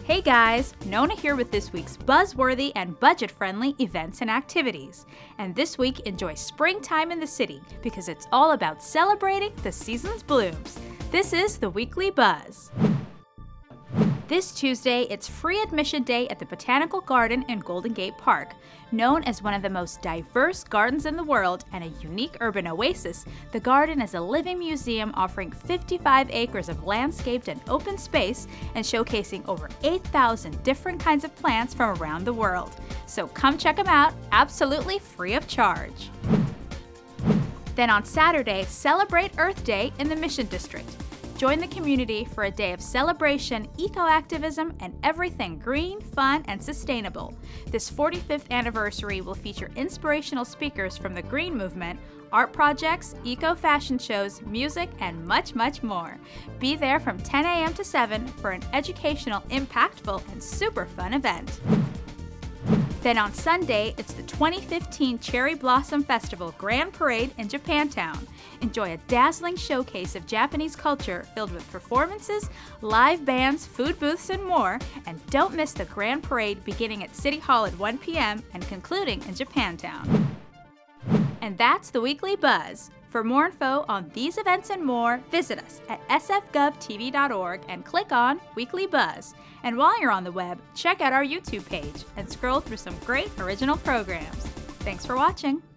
Hey guys, Nona here with this week's buzzworthy and budget-friendly events and activities. And this week, enjoy springtime in the city because it's all about celebrating the season's blooms. This is the Weekly Buzz. This Tuesday, it's free admission day at the Botanical Garden in Golden Gate Park. Known as one of the most diverse gardens in the world and a unique urban oasis, the garden is a living museum offering 55 acres of landscaped and open space and showcasing over 8,000 different kinds of plants from around the world. So come check them out, absolutely free of charge. Then on Saturday, celebrate Earth Day in the Mission District. Join the community for a day of celebration, eco-activism, and everything green, fun, and sustainable. This 45th anniversary will feature inspirational speakers from the green movement, art projects, eco-fashion shows, music, and much, much more. Be there from 10 a.m. to 7 for an educational, impactful, and super fun event. Then on Sunday, it's the 2015 Cherry Blossom Festival Grand Parade in Japantown. Enjoy a dazzling showcase of Japanese culture filled with performances, live bands, food booths, and more. And don't miss the Grand Parade beginning at City Hall at 1 p.m. and concluding in Japantown. And that's the Weekly Buzz. For more info on these events and more, visit us at sfgovtv.org and click on Weekly Buzz. And while you're on the web, check out our YouTube page and scroll through some great original programs. Thanks for watching.